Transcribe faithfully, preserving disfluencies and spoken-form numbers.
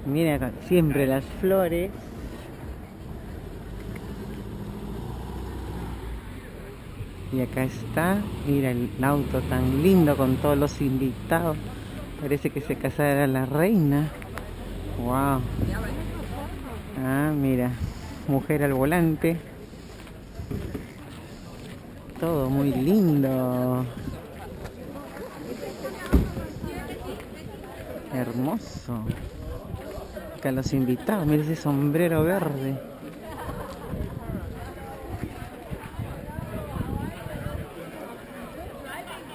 Mira, siempre las flores. Y acá está, mira el auto tan lindo con todos los invitados. Parece que se casara la reina. Wow. Ah, mira, mujer al volante. Todo muy lindo. Hermoso. Acá los invitados, mira ese sombrero verde.